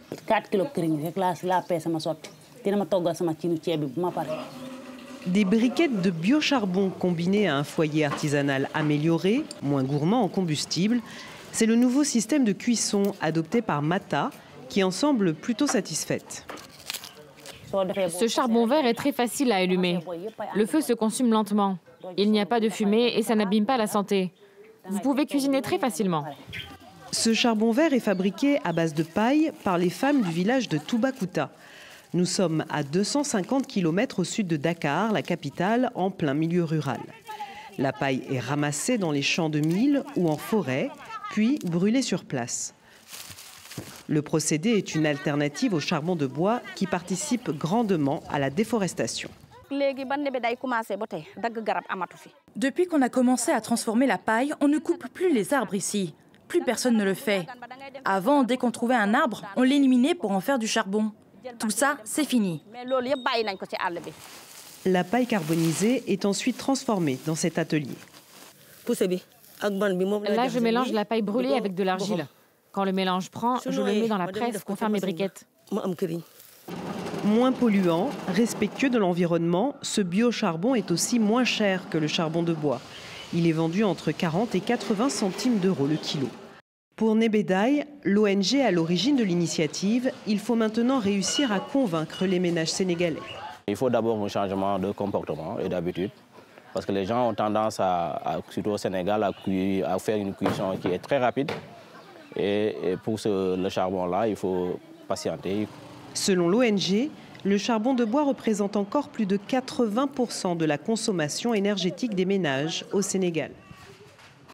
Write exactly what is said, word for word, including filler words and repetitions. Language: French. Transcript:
quatre kilos këriñ rek laa laa peese sama sotti dina ma toggal sama cinu ceeb bi bu ma pare. Des briquettes de biocharbon combinées à un foyer artisanal amélioré, moins gourmand en combustible, c'est le nouveau système de cuisson adopté par Mata qui en semble plutôt satisfaite. Ce charbon vert est très facile à allumer. Le feu se consume lentement. Il n'y a pas de fumée et ça n'abîme pas la santé. Vous pouvez cuisiner très facilement. Ce charbon vert est fabriqué à base de paille par les femmes du village de Toubacouta. Nous sommes à deux cent cinquante kilomètres au sud de Dakar, la capitale, en plein milieu rural. La paille est ramassée dans les champs de mil ou en forêt, puis brûlée sur place. Le procédé est une alternative au charbon de bois qui participe grandement à la déforestation. Depuis qu'on a commencé à transformer la paille, on ne coupe plus les arbres ici. Plus personne ne le fait. Avant, dès qu'on trouvait un arbre, on l'éliminait pour en faire du charbon. Tout ça, c'est fini. La paille carbonisée est ensuite transformée dans cet atelier. Là, je mélange la paille brûlée avec de l'argile. Quand le mélange prend, je le mets dans la presse pour faire mes briquettes. Moins polluant, respectueux de l'environnement, ce biocharbon est aussi moins cher que le charbon de bois. Il est vendu entre quarante et quatre-vingts centimes d'euros le kilo. Pour Nebedaï, l'O N G à l'origine de l'initiative, il faut maintenant réussir à convaincre les ménages sénégalais. Il faut d'abord un changement de comportement et d'habitude, parce que les gens ont tendance, à, à, surtout au Sénégal, à, cuire, à faire une cuisson qui est très rapide. Et, et pour ce, le charbon-là, il faut patienter. Selon l'O N G, le charbon de bois représente encore plus de quatre-vingts pour cent de la consommation énergétique des ménages au Sénégal.